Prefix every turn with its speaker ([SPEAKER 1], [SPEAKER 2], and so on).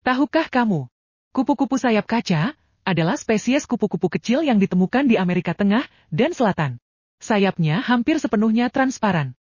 [SPEAKER 1] Tahukah kamu? Kupu-kupu sayap kaca adalah spesies kupu-kupu kecil yang ditemukan di Amerika Tengah dan Selatan. Sayapnya hampir sepenuhnya transparan.